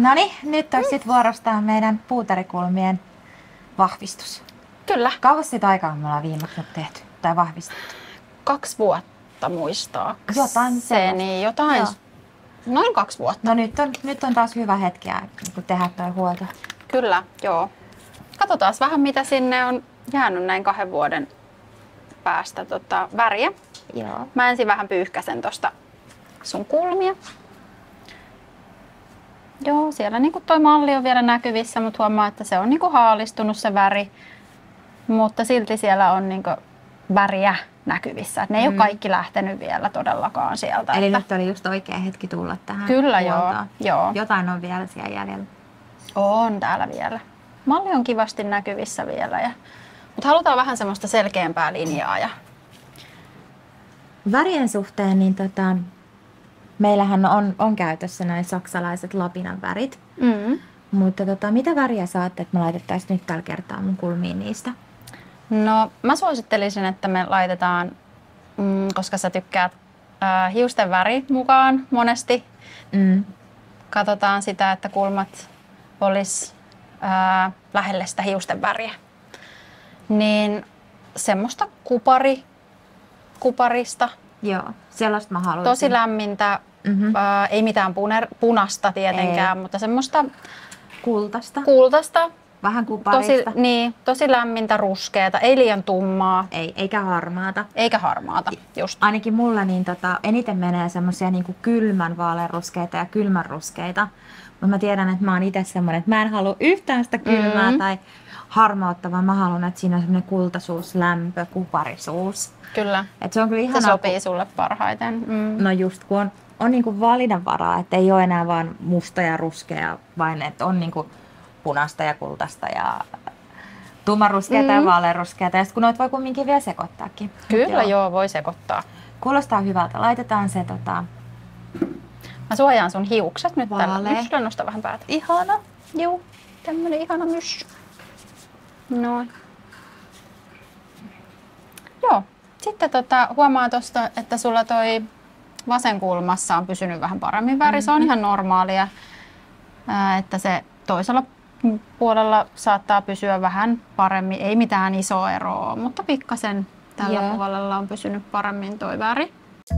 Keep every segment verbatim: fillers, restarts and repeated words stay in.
No niin, nyt olisi sitten vuorostaan meidän puuterikulmien vahvistus. Kyllä. Kauas siitä aikaa me ollaan viimeksi tehty tai vahvistettu? Kaksi vuotta muistaakseni. Jotain sellaista. Jotain. Joo. Noin kaksi vuotta. No nyt on, nyt on taas hyvä hetki kun tehdä toi huolto. Kyllä, joo. Katsotaan vähän mitä sinne on jäänyt näin kahden vuoden päästä tota, väriä. Joo. Mä ensin vähän pyyhkäsen tosta sun kulmia. Joo, siellä niinku toi malli on vielä näkyvissä, mutta huomaa, että se on niinku haalistunut se väri. Mutta silti siellä on niinku väriä näkyvissä. Et ne ei mm. ole kaikki lähtenyt vielä todellakaan sieltä. Eli että... nyt oli just oikea hetki tulla tähän Kyllä huoltoon. joo, joo. Jotain on vielä siellä jäljellä. On täällä vielä. Malli on kivasti näkyvissä vielä. Ja... Mutta halutaan vähän semmoista selkeämpää linjaa. Ja... Värien suhteen niin tota, meillähän on, on käytössä näin saksalaiset lapinan värit. Mm. Mutta tota, mitä väriä saatte, että me laitettaisiin nyt tällä kertaa mun kulmiin niistä? No mä suosittelisin, että me laitetaan, mm, koska sä tykkäät äh, hiusten väri mukaan monesti. Mm. Katsotaan sitä, että kulmat olisi äh, lähelle sitä hiusten väriä. Niin semmoista kupari, kuparista. Joo, sellaista mä haluaisin. Tosi lämmintä, mm-hmm. äh, ei mitään puner, punasta tietenkään, ei. Mutta semmoista kultaista. kultaista. Vähän kuparista. Tosi, niin, tosi lämmintä ruskeata, ei liian tummaa. Ei, eikä harmaata. Eikä harmaata, just. Ainakin mulla niin tota, eniten menee semmosia niinku kylmän vaaleanruskeita ja kylmän ruskeita. Mutta mä tiedän, että mä oon itse semmonen, että mä en halua yhtään sitä kylmää mm. tai harmautta, vaan mä haluan, että siinä on semmoinen kultaisuus, lämpö, kuparisuus. Kyllä. Et se on kyllä ihanaa, se sopii kun... sulle parhaiten. Mm. No just kun on, on niinku valinnanvaraa, että ei ole enää vaan musta ja ruskea, vaan että on niinku punaista ja kultaista ja tummanruskeata mm. ja vaaleanruskeata. Ja sitten kun noita voi kumminkin vielä sekoittaakin. Kyllä joo. joo, voi sekoittaa. Kuulostaa hyvältä. Laitetaan se tota... Mä suojaan sun hiukset nyt Vaalea. tällä. Myssy, nosta vähän päätä. Ihana. Joo, tämmönen ihana myssy. Noin. Joo. Sitten tota, huomaa tosta, että sulla toi vasenkulmassa on pysynyt vähän paremmin väri. Mm-hmm. Se on ihan normaalia, että se toisella puolella saattaa pysyä vähän paremmin. Ei mitään isoa eroa, mutta pikkasen tällä yeah. puolella on pysynyt paremmin toi väri.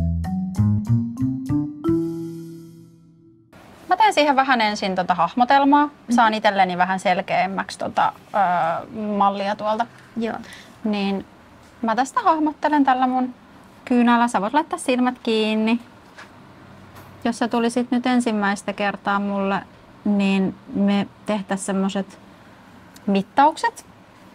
Mä teen siihen vähän ensin tota hahmotelmaa. Saan itselleni vähän selkeämmäksi tota, ö, mallia tuolta. Joo. Niin mä tästä hahmottelen tällä mun kyynällä. Sä voit laittaa silmät kiinni. Jos sä tulisit nyt ensimmäistä kertaa mulle, niin me tehtäisiin semmoset mittaukset.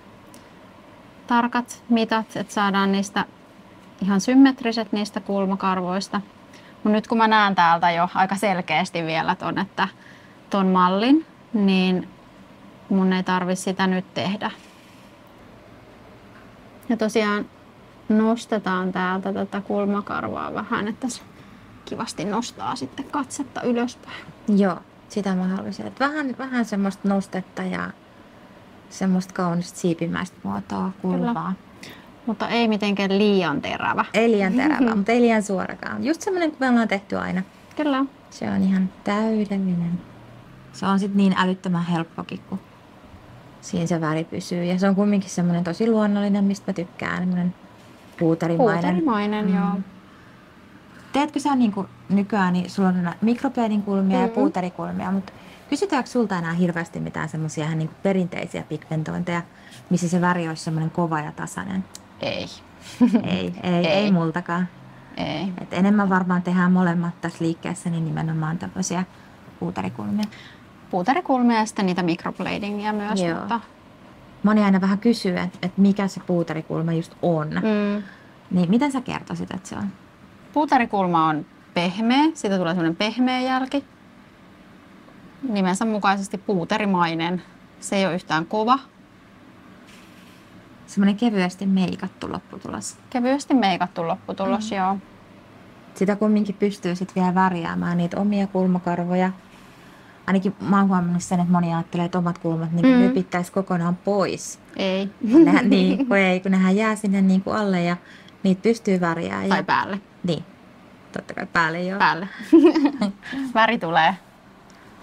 Tarkat mitat, että saadaan niistä ihan symmetriset niistä kulmakarvoista. Mut nyt kun mä näen täältä jo aika selkeästi vielä ton, että ton mallin, niin mun ei tarvi sitä nyt tehdä. Ja tosiaan nostetaan täältä tätä kulmakarvaa vähän, että se kivasti nostaa sitten katsetta ylöspäin. Joo, sitä mä haluaisin. Että vähän, vähän semmoista nostetta ja semmoista kaunista siipimäistä muotoa kulmaa. Mutta ei mitenkään liian terävä. Ei liian terävä, mutta ei liian suorakaan. Just semmoinen, kuin me ollaan tehty aina. Kyllä. Se on ihan täydellinen. Se on sitten niin älyttömän helppokin, kun siinä se väri pysyy. Ja se on kumminkin semmoinen tosi luonnollinen, mistä mä tykkään. Semmoinen puuterimainen. Puuterimainen, mm. joo. Teetkö sä niin kuin nykyään, niin sulla on mikroblading kulmia mm-hmm. ja puuterikulmia, mutta kysytäänkö sulta enää hirveästi mitään semmoisia ihan niin kuin perinteisiä pigmentointeja, missä se väri olisi semmoinen kova ja tasainen? Ei. ei, ei, ei, ei multakaan. Ei. Et enemmän varmaan tehdään molemmat tässä liikkeessä, niin nimenomaan tämmöisiä puuterikulmia. Puuterikulmia ja sitten niitä microbladingia myös. Joo. Mutta... Moni aina vähän kysyy, että et mikä se puuterikulma just on. Mm. Niin miten sä kertoisit, että se on? Puuterikulma on pehmeä, siitä tulee semmoinen pehmeä jälki. Nimensä mukaisesti puuterimainen. Se ei ole yhtään kova. Semmoinen kevyesti meikattu lopputulos. Kevyesti meikattu lopputulos, mm. joo. Sitä kumminkin pystyy sitten vielä värjäämään niitä omia kulmakarvoja. Ainakin mä oon huomannut sen, että moni ajattelee, että omat kulmat niin mm. nypittäisi kokonaan pois. Ei. Kun nehän, niin, kun ei, kun nehän jää sinne niin kuin alle ja niitä pystyy värjäämään. Tai päälle. Niin, totta kai päälle joo. Päälle. Väri tulee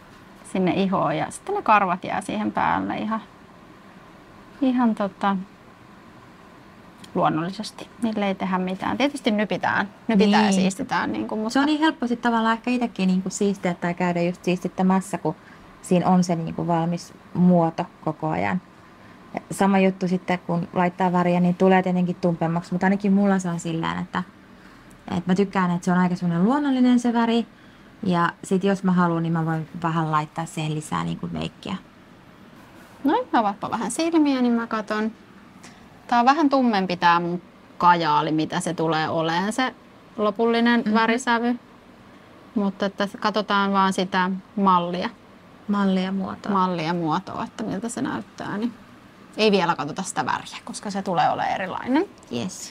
sinne ihoon ja sitten ne karvat jää siihen päälle ihan, ihan tota, luonnollisesti. Niille ei tehdä mitään. Tietysti nypitään, nypitään niin. Ja siistitään. Niin kuin, mutta... Se on niin helppo sitten tavallaan ehkä itsekin niin kuin siistiä tai käydä just siistittämässä, kun siinä on se niin kuin valmis muoto koko ajan. Sama juttu sitten, kun laittaa väriä, niin tulee tietenkin tumpemmaksi, mutta ainakin mulla saa sillä että, että mä tykkään, että se on aika semmoinen luonnollinen se väri. Ja sitten jos mä haluan, niin mä voin vähän laittaa siihen lisää niin kuin meikkiä. Noin, avaatpa vähän silmiä, niin mä katon. Tää on vähän tummempi tää mun kajaali, mitä se tulee olemaan, se lopullinen mm-hmm. värisävy. Mutta että katsotaan vaan sitä mallia. Mallia muotoa. Mallia muotoa, että miltä se näyttää. Niin ei vielä katsota sitä väriä, koska se tulee olemaan erilainen. Yes.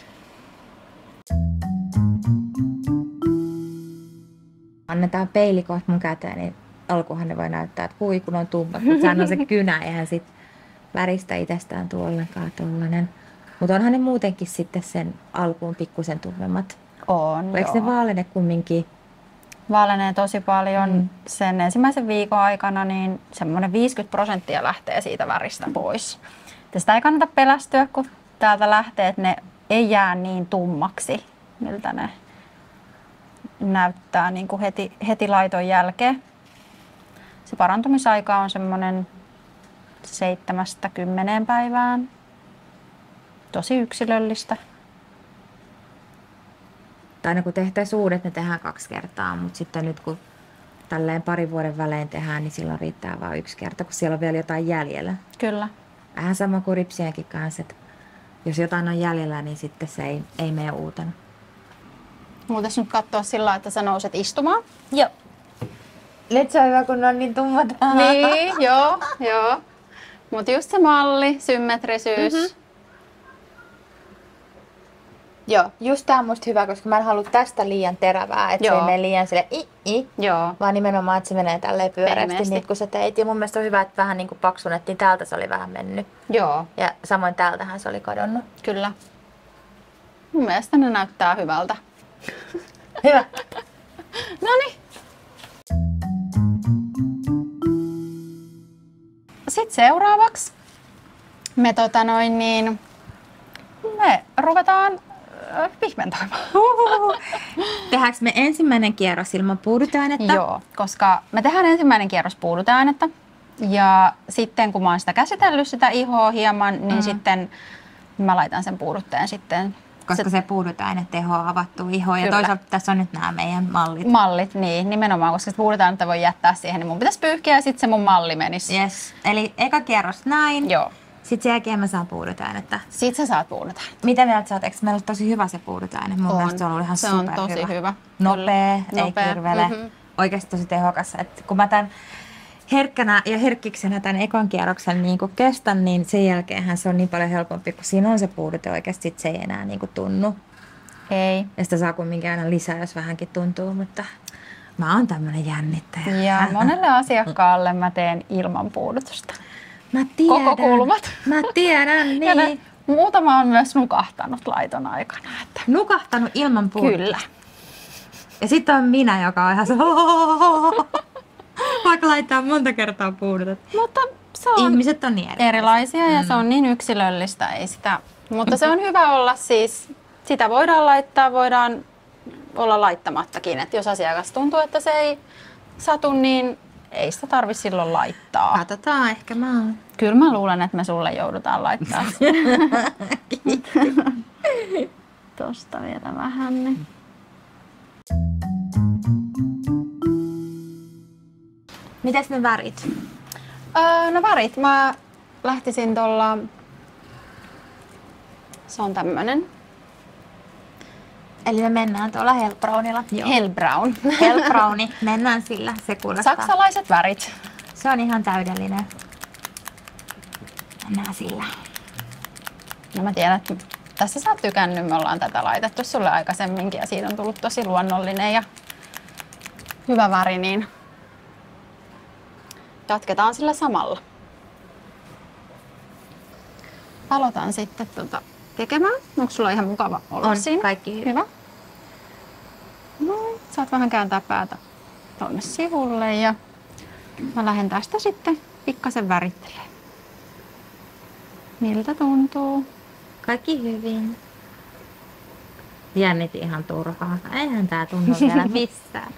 Annetaan peili kohta mun käteen, niin alkuunhan ne voi näyttää, että hui kun on tummat, mutta sehän on se kynä, eihän sit väristä itsestään tuo ollenkaan tollanen. Mutta onhan ne muutenkin sitten sen alkuun pikkusen tummemmat. On, eikö ne vaalene kumminkin? Vaalenee tosi paljon. Mm. Sen ensimmäisen viikon aikana niin semmoinen viisikymmentä prosenttia lähtee siitä väristä pois. Ja sitä ei kannata pelästyä, kun täältä lähtee, että ne ei jää niin tummaksi, miltä ne näyttää niin kuin heti, heti laiton jälkeen. Se parantumisaika on semmoinen seitsemästä kymmeneen päivään. Tosi yksilöllistä. Aina kun tehtäisiin uudet, ne tehdään kaksi kertaa, mutta sitten nyt kun tälleen parin vuoden välein tehdään, niin silloin riittää vain yksi kerta, kun siellä on vielä jotain jäljellä. Kyllä. Vähän sama kuin ripsienkin kanssa, että jos jotain on jäljellä, niin sitten se ei, ei mene uutena. Muutais nyt katsoa sillä, että sä nouset istumaan. Joo. Nyt se on hyvä, kun on niin tummat. Niin, joo, joo. Mutta just se malli, symmetrisyys. Mm-hmm. Joo, just tää on musta hyvä, koska mä en halua tästä liian terävää, että se ei mene liian sille i, i, Joo. vaan nimenomaan, että se menee tälleen pyöreästi, niin kun sä teit. Ja mun mielestä on hyvä, että vähän niin kuin paksunnettiin, täältä se oli vähän mennyt. Joo. Ja samoin täältähän se oli kadonnut. Kyllä. Mun mielestä ne näyttää hyvältä. Hyvä. Noniin. Sitten seuraavaksi me, tota noin, niin, me ruvetaan pigmentoimaan. Tehdäänkö me ensimmäinen kierros ilman puuduteainetta? Joo, koska me tehdään ensimmäinen kierros puuduteainetta. Ja sitten kun mä oon sitä käsitellyt sitä ihoa hieman, niin mm-hmm. sitten mä laitan sen puudutteen sitten. Koska se, se puuduteaine tehoa avattuu ihoon. Ja toisaalta tässä on nyt nämä meidän mallit. Mallit, niin nimenomaan, koska se puuduteainetta voi jättää siihen, niin mun pitäisi pyyhkiä ja sitten se mun malli menisi. Yes. Eli eka kierros näin. Joo. Sitten sen jälkeen mä saan puuduteainetta. Sitten sä saat puuduteainetta. Mitä mieltä sä oot? Eikö meillä ole tosi hyvä se puuduteaine? Mun on. mielestä se on ollut ihan se superhyvä. on tosi hyvä. hyvä. Nopea, Nopea, ei kirvele. Mm-hmm. Oikeasti tosi tehokas. Et kun mä tämän herkkänä ja herkkiksenä tämän ekan kierroksen niin kun kestän, niin sen jälkeenhän se on niin paljon helpompi, kun siinä on se puudute oikeasti, se ei enää niin kun tunnu. Ei. Ja sitä saa kumminkin aina lisää, jos vähänkin tuntuu, mutta mä oon tämmönen jännittäjä. Ja monelle asiakkaalle mä teen ilman puudutusta. Mä tiedän. Koko kulmat. Mä tiedän, niin. Ja ne, muutama on myös nukahtanut laiton aikana. Että... Nukahtanut ilman puudutusta? Kyllä. Ja sitten on minä, joka on ihan se vaikka laittaa monta kertaa puudutet. Mutta se on ihmiset on niin erilaisia, erilaisia ja mm. se on niin yksilöllistä, ei sitä. Mutta se on hyvä olla siis, sitä voidaan laittaa, voidaan olla laittamattakin. Että jos asiakas tuntuu, että se ei satu, niin ei sitä tarvitse silloin laittaa. Katsotaan, ehkä mä oon. Kyllä mä luulen, että me sulle joudutaan laittaa. Tosta vielä vähän. Niin. Mites ne värit? Öö, no värit, mä lähtisin tuolla, se on tämmönen. Eli me mennään tuolla Hellbrownilla. Hellbrown. Hellbrowni, mennään sillä, se kuulostaa. Saksalaiset värit. Se on ihan täydellinen. Mennään sillä. No mä tiedän, että tässä sä oot tykännyt, me ollaan tätä laitettu sulle aikaisemminkin ja siitä on tullut tosi luonnollinen ja hyvä väri, niin jatketaan sillä samalla. Aloitan sitten tuota tekemään. Onko sulla ihan mukava olla on, siinä? Kaikki hyvä. Hyvä. No, saat vähän kääntää päätä tuonne sivulle ja mä lähden tästä sitten pikkasen värittelemään. Miltä tuntuu? Kaikki hyvin. Jännitin ihan turhaa. Eihän tää tunnu vielä missään.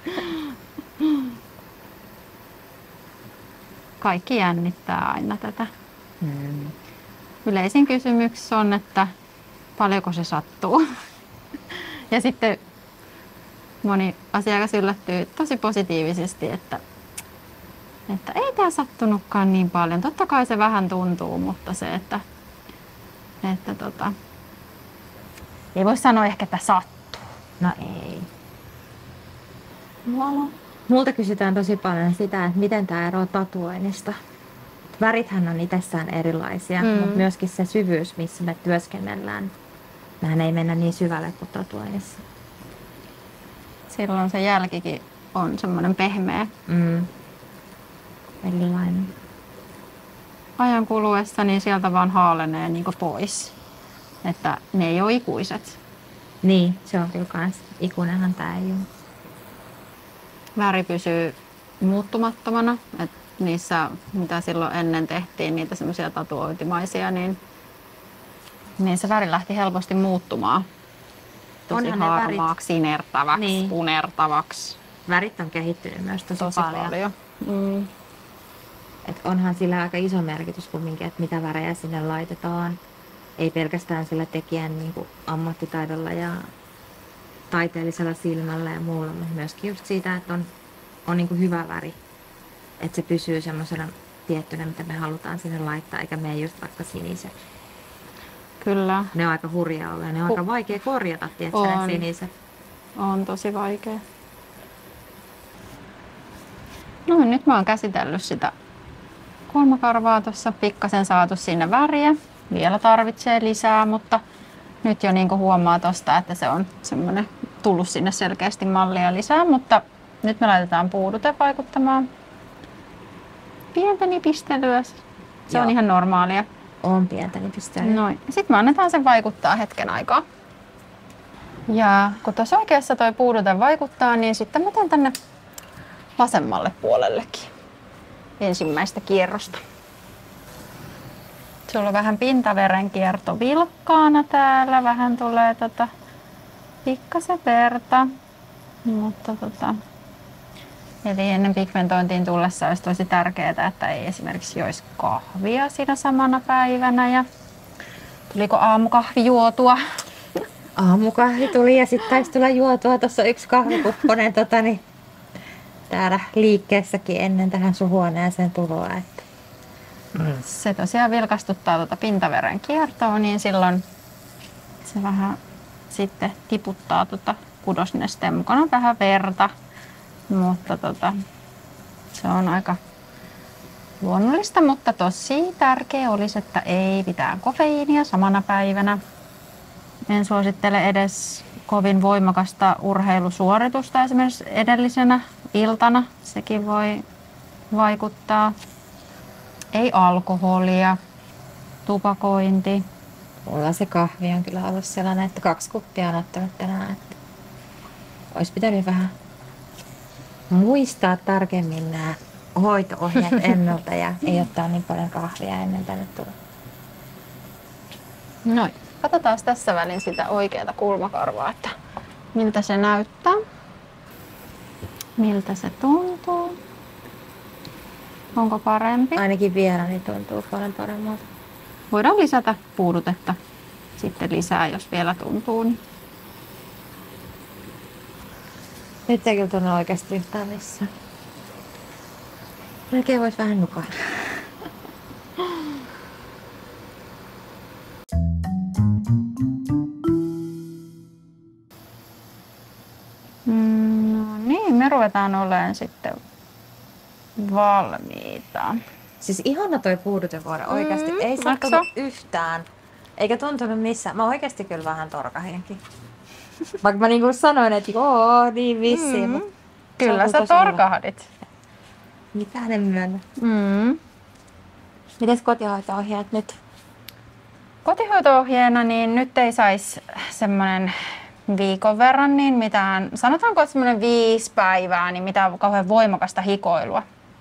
Kaikki jännittää aina tätä. Hmm. Yleisin kysymys on, että paljonko se sattuu. Ja sitten moni asiakas yllättyy tosi positiivisesti, että, että ei tämä sattunutkaan niin paljon. Totta kai se vähän tuntuu, mutta se, että, että tota, ei voi sanoa ehkä, että sattuu. No ei. Voilà. Multa kysytään tosi paljon sitä, että miten tämä eroaa tatuoinnista. Värithän on itsessään erilaisia, Mm. mutta myöskin se syvyys, missä me työskennellään. Mehän ei mennä niin syvälle kuin tatuoinnissa. Silloin se jälkikin on semmoinen pehmeä. Mm. Erilainen. Ajan kuluessa niin sieltä vaan haalenee niin pois. Että ne ei ole ikuiset. Niin, se on kyllä kans. Ikunenhan tää ei ole. Väri pysyy muuttumattomana. Et niissä, mitä silloin ennen tehtiin, niitä semmoisia tatuointimaisia, niin, niin se väri lähti helposti muuttumaan. Tosi Onhan ne harmaaksi, sinertäväksi, Niin. punertavaksi. Värit on kehittynyt myös tosi, Tosi paljon. paljon. Mm. Et onhan sillä aika iso merkitys kumminkin, että mitä värejä sinne laitetaan. Ei pelkästään sillä tekijän niin kuin ammattitaidolla ja taiteellisella silmällä ja muulla, mutta myöskin just siitä, että on, on niin kuin hyvä väri. Että se pysyy semmoisena tiettynä, mitä me halutaan sinne laittaa, eikä mene just vaikka siniset. Kyllä, Ne on aika hurjaa olla ja ne on Hu- aika vaikea korjata, tiedätkö, On. ne siniset. on tosi vaikea. No nyt mä oon käsitellyt sitä kulmakarvaa tuossa, pikkasen saatu sinne väriä. Vielä tarvitsee lisää, mutta nyt jo niinku huomaa tosta, että se on semmoinen tullut sinne selkeästi mallia lisää, mutta nyt me laitetaan puudute vaikuttamaan. Pientä nipistelyä. Se Joo. on ihan normaalia. On pientä nipistelyä. Noin. Sitten me annetaan sen vaikuttaa hetken aikaa. Ja kun tuossa oikeassa toi puudute vaikuttaa, niin sitten mä teen tänne vasemmalle puolellekin ensimmäistä kierrosta. Sulla on vähän pintaverenkierto vilkkaana täällä, vähän tulee tota pikkasen verta, mutta tota, eli ennen pigmentointiin tullessa olisi tosi tärkeää, että ei esimerkiksi joisi kahvia siinä samana päivänä. Ja tuliko aamukahvi juotua? Aamukahvi tuli ja sitten taisi tulla juotua tuossa yksi kahvikupponen tota, niin, täällä liikkeessäkin ennen tähän sun huoneeseen tuloa. Että. Mm. Se tosiaan vilkastuttaa tuota pintaveren kiertoa, niin silloin se vähän sitten tiputtaa tuota kudosnesteen mukana vähän verta, mutta tota, se on aika luonnollista, mutta tosi tärkeä olisi, että ei mitään kofeiinia samana päivänä. En suosittele edes kovin voimakasta urheilusuoritusta esimerkiksi edellisenä iltana. Sekin voi vaikuttaa. Ei alkoholia, tupakointi. Mulla se kahvi on kyllä ollut sellainen, että kaksi kuppia on ottanut tänään. Että olisi pitänyt vähän muistaa tarkemmin nämä hoito-ohjeet ennalta ja ei ottaa niin paljon kahvia ennen tänne tulla. Noin. Katsotaan tässä välin sitä oikeaa kulmakarvaa, että miltä se näyttää. Miltä se tuntuu. Onko parempi? Ainakin vielä niin tuntuu paljon paremmalta. Voidaan lisätä puudutetta sitten lisää, jos vielä tuntuu. Niin. Nyt ei kyllä tunnu oikeasti yhtään missään. Melkein voisi vähän nukailla. Mm, no niin, me ruvetaan olemaan sitten valmiita. Siis ihana toi puudutevuoro oikeasti. Mm, Ei makso. sattunut yhtään. Eikä tuntunut missään. Mä oikeasti kyllä vähän torkahinkin. Vaikka mä niinku sanoin, että joo, niin vissiin. Mm. mut Kyllä se sä on tosi hyvä. torkahdit. Mitä ne myönnä? Mm. Mites kotihoito-ohjeet nyt? Kotihoito-ohjeena niin nyt ei saisi semmoinen viikon verran, niin mitään, sanotaanko että semmoinen viisi päivää, niin mitään kauhean voimakasta hikoilua.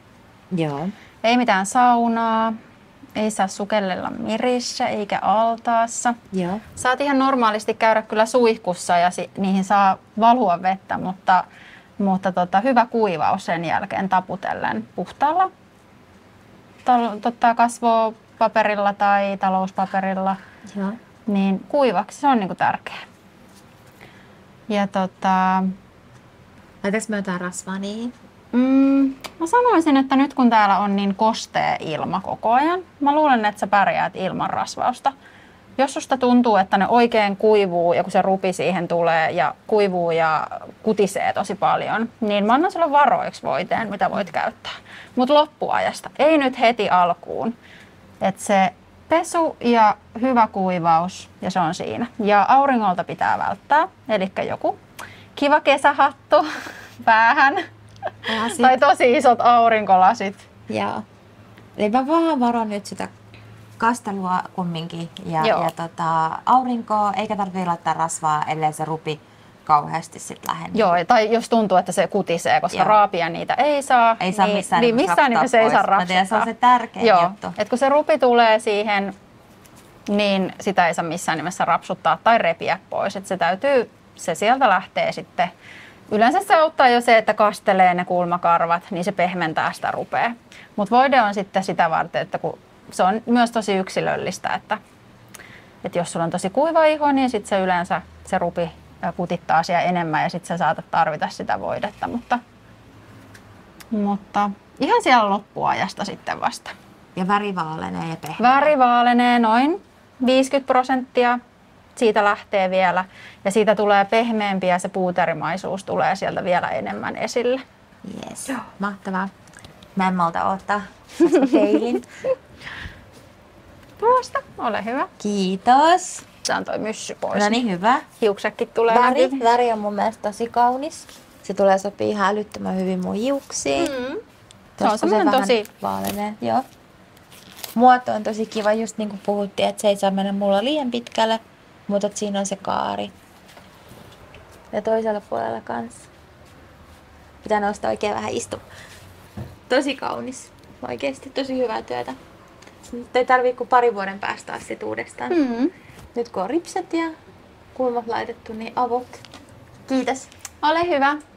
Joo. Ei mitään saunaa, ei saa sukellella mirissä eikä altaassa. Joo. Saat ihan normaalisti käydä kyllä suihkussa ja si- niihin saa valua vettä, mutta, mutta tota, hyvä kuivaus sen jälkeen taputellen puhtaalla tal- tota, kasvopaperilla tai talouspaperilla. Joo. Niin kuivaksi se on niinku tärkeää. Ja tota, Laitaks me jotain rasvaa niihin? mm, mä sanoisin, että nyt kun täällä on niin kostea ilma koko ajan, mä luulen, että sä pärjäät ilman rasvausta. Jos susta tuntuu, että ne oikein kuivuu ja kun se rupi siihen tulee ja kuivuu ja kutisee tosi paljon, niin mä annan sulle varoiksi voiteen, mitä voit käyttää. Mutta loppuajasta, ei nyt heti alkuun. Että se pesu ja hyvä kuivaus ja se on siinä. Ja auringolta pitää välttää, eli joku kiva kesähattu päähän Lasit. tai tosi isot aurinkolasit. Joo. Eli mä vähän varon nyt sitä kastelua kumminkin ja, ja tota, aurinkoa, eikä tarvitse laittaa rasvaa, ellei se rupi kauheasti sit lähde. Joo, tai jos tuntuu, että se kutisee, koska Joo. raapia niitä ei saa, Ei saa niin, missään niin nimessä missään nimessä ei rapsuttaa saa pois. Mä tiedän, rapsuttaa. se on se tärkein Joo. juttu. Et kun se rupi tulee siihen, niin sitä ei saa missään nimessä rapsuttaa tai repiä pois. Et se täytyy, se sieltä lähtee sitten. Yleensä se auttaa jo se, että kastelee ne kulmakarvat, niin se pehmentää sitä rupea. Mutta voide on sitten sitä varten, että kun se on myös tosi yksilöllistä, että, että jos sulla on tosi kuiva iho, niin sitten se yleensä se rupi kutittaa siellä enemmän ja sitten sä saatat tarvita sitä voidetta. Mutta, mutta ihan siellä loppuajasta sitten vasta. Ja väri vaalenee ja pehmeä. Väri vaalenee noin viisikymmentä prosenttia. Siitä lähtee vielä ja siitä tulee pehmeämpi ja se puuterimaisuus tulee sieltä vielä enemmän esille. Yes. Mahtavaa. Mä en malta odottaa. Saatko peilin? Tuosta, ole hyvä. Kiitos. Saan toi myssy pois. No niin, hyvä. Hiuksetkin tulee Väri, näkyviin. väri on mun mielestä tosi kaunis. Se tulee sopii ihan älyttömän hyvin mun hiuksiin. Mm. Se Tuossa on semmoinen vähän tosi... vaalenee. Joo. Muoto on tosi kiva, just niin kuin puhuttiin, että se ei saa mennä mulla liian pitkälle, mutta että siinä on se kaari. Ja toisella puolella kanssa. Pitää nostaa oikein vähän istumaan. Tosi kaunis. Oikeesti tosi hyvää työtä. Nyt ei tarvii kuin pari vuoden päästä taas sit uudestaan. Mm. Nyt kun on ripset ja kulmat laitettu, niin avot. Kiitos. Ole hyvä.